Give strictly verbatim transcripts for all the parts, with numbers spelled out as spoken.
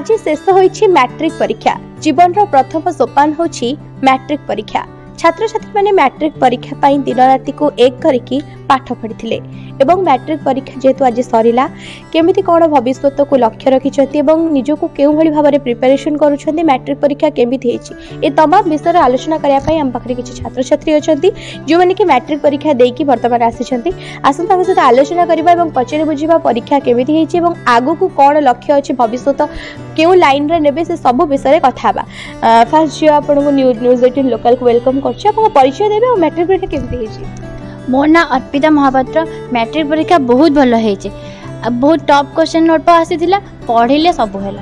आज शेष होईछि मैट्रिक परीक्षा। जीवन रो प्रथम सोपान होछि मैट्रिक परीक्षा। छात्र छात्री माने मैट्रिक परीक्षा पाई दिन राति को एक करिकी पाठ पढ़िथिले एवं मैट्रिक परीक्षा जेतु आज सरिला केमिति कोन भविष्यत को लक्ष्य रखिछथि एवं निजको केउ भली भाबरे प्रिपरेशन करूछथि मैट्रिक परीक्षा केमिति हेछि ए तमाम विषय आलोचना करिया पई हम पाखरे किछि छात्र छात्री अछथि जो माने कि मैट्रिक परीक्षा देकी वर्तमान आसिछथि आसंता हम सहित आलोचना करिबा एवं पचरे बुझिबा परीक्षा केमिति हेछि एवं आगु को कोन लक्ष्य अछि भविष्यत केउ लाइन रे नेबे से सब विषय कथाबा। फर्स्ट जो आपन को न्यूज न्यूज एटीन लोकल को वेलकम करछि आपन परिचय देबे और मैट्रिक परीक्षा केमिति हेछि। मोर ना अर्पिता महापात्र। मैट्रिक परीक्षा बहुत भल होइछे बहुत टॉप क्वेश्चन नोट पर आसीथिला पढिले सब होला।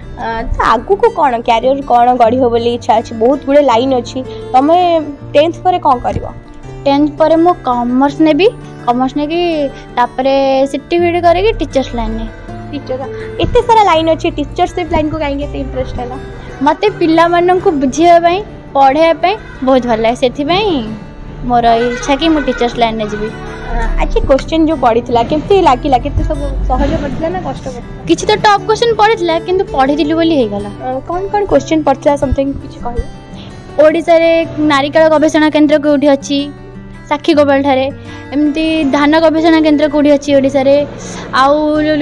आगु को कोन कैरियर कोन गढी हो बोली इच्छा अछि बहुत गुडे लाइन अछि तमे टेंथ परे कोन करबो। टेंथ परे मो कॉमर्स ने भी कॉमर्स ने की तापरे सर्टिफिकेट करे की टीचर्स लाइन ने टीचर एते सारा लाइन अछि टीचरशिप लाइन को काहे एते इंटरेस्ट हैला मते पिल्ला मानन को बुझिया पई पढे पई बहुत भल लागे सेथि पई मोर इच्छा कि मो टीचर्स लाइन ने जीवी। अच्छा क्वेश्चन जो पढ़िथिला केमते लागिला केते सब सहज पड़थिला ना कष्ट पड़थिला किछि तो टॉप क्वेश्चन पढ़िथिला किंतु पढ़िथिलु बोली हे गला। कोन कोन क्वेश्चन पड़थिला समथिंग किछि कहले। ओडिसा रे नारिकाल गवेषणा केंद्र कोठी अछि साक्षी गोपाल ठारे एमती धान गवेषणा केंद्र कोठी अछि ओडिसा रे आउ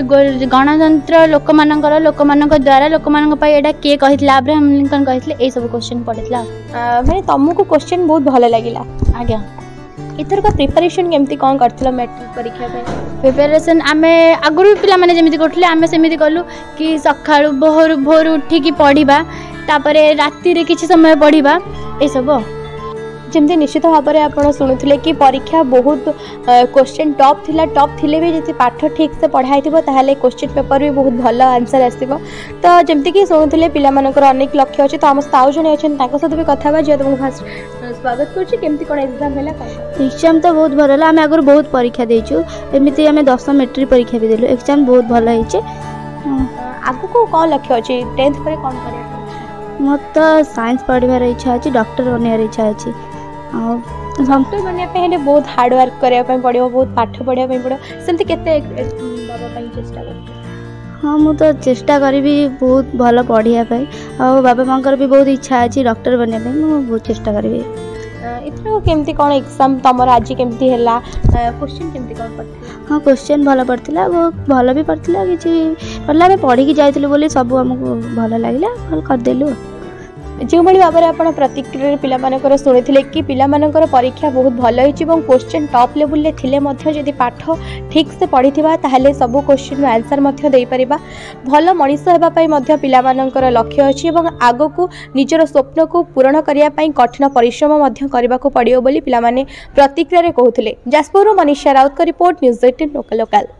गणतंत्र लोक मानकर लोक मानक द्वारा लोक मानक पई एडा के कहितला अब्राहम लिंकन कहितले ए सब क्वेश्चन पढ़ितला माने तमको क्वेश्चन बहुत भलो लागिला। आज्ञा इतर का प्रिपरेशन केमती कोन करथिला मैट्रिक परीक्षा पे प्रिपरेशन आमे आगुरु पिला माने जेमिति करथिले आमे सेमिति कलु कि सखाळु भोर भोर उठी की पढिबा तापरे राती रे किछि समय पढिबा ए सब जमती निश्चित भाव में आप शुणुले कि परीक्षा बहुत क्वेश्चन टॉप थिला टॉप थिले भी जति पाठ ठीक से पढ़ाई थी ताहले क्वेश्चन पेपर भी बहुत भल आंसर आसो तो जमती कि शुणुले पिला मानकर अनेक लक्ष्य अच्छे तो आम आउ जन अच्छे सहित भी कथा जो तुमको फास्ट स्वागत करमती कौन एग्जाम है एग्जाम तो बहुत भल आम आगुरी बहुत परीक्षा देचु एमती आम दस मेट्रिक परीक्षा भी देलु एग्जाम बहुत भल होइछे। आगु को कौन लक्ष्य अच्छे टेंथ पर कौन कर मोर तो साइंस पढ़ार इच्छा अच्छी डॉक्टर बनवार इच्छा अच्छी डॉक्टर बनने बहुत हार्ड वर्क करने पड़ो बहुत पाठ पढ़ा पड़ो सेमती केते बाबा चेष्टा कर। हाँ मु तो चेष्टा करी बहुत भल पढ़ाई और बाबा माँ भी बहुत इच्छा अच्छी डॉक्टर बनने बहुत चेष्टा करी। इथर केमती कौन एग्जाम तुम आज केमती हैला क्वेश्चन केमती कौन पड़ता। हाँ क्वेश्चन भल पड़ता बहुत भल भी पड़ता कि पढ़ला पढ़ी जाइलु बोली सब आमको भल लगे भल करदेलु। जो भाई भाव में आप प्रतिक्रिया पिला शुणी कि पिला परीक्षा बहुत भल होती क्वेश्चन टॉप लेवल ले थिले मध्य जदि पाठ ठीक से पढ़ी ताहले सब क्वेश्चन आंसर दे पारिबा भल मनीष होगापी पिला लक्ष्य अच्छी आग को निजर स्वप्न को पूरण करने कठिन परिश्रम करने को पड़ो बोली पिला प्रतिक्रिया कहते। जाजपुर मनीषा राउत का रिपोर्ट न्यूज़ एटीन लोकल।